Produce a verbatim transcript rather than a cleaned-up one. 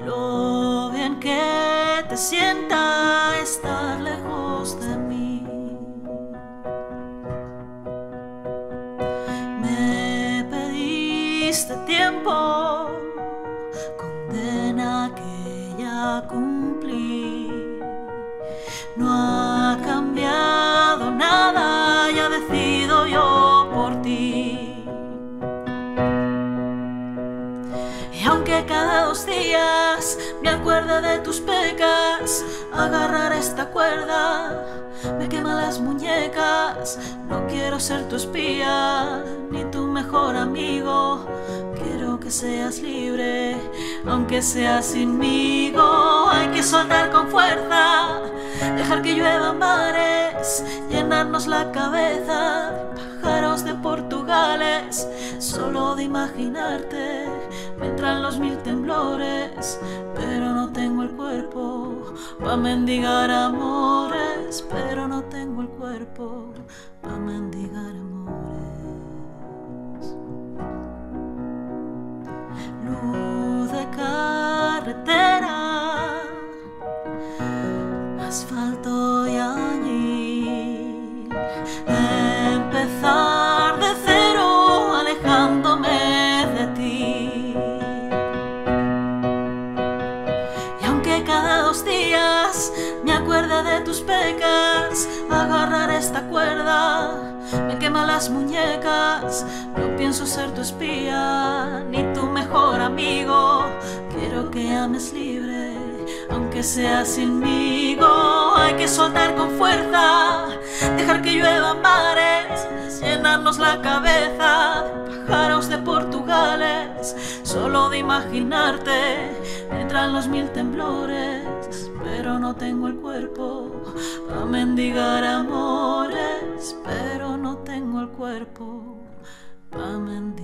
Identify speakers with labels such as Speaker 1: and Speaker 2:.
Speaker 1: lo bien que te sienta estar lejos de mí. Me pediste tiempo, condena que ya cumplí. No ha cambiado nada, ya decido yo por ti. Y aunque cada dos días me acuerde de tus pecas, agarrar esta cuerda me quema las muñecas. No quiero ser tu espía ni tu mejor amigo. Quiero que seas libre, aunque sea sinmigo. Hay que soltar con fuerza, dejar que llueva mares, llenarnos la cabeza de pájaros de Portugales. Solo de imaginarte me entran los mil temblores, pero no tengo el cuerpo pa' mendigar amores, pero no tengo el cuerpo pa' mendigar amores. Luz de carretera, asfalto y añil, empezar de cero alejándome de ti. Y aunque cada dos días me acuerde de tus pecas, agarrar esta cuerda me quema las muñecas. No pienso ser tu espía ni tu mejor amigo. Quiero que ames libre, aunque sea sinmigo. Hay que soltar con fuerza, dejar que llueva mares, llenarnos la cabeza de pájaros de Portugales. Solo de imaginarte me entran los mil temblores, pero no tengo el cuerpo pa' mendigar amores, pero no tengo el cuerpo pa' mendigar.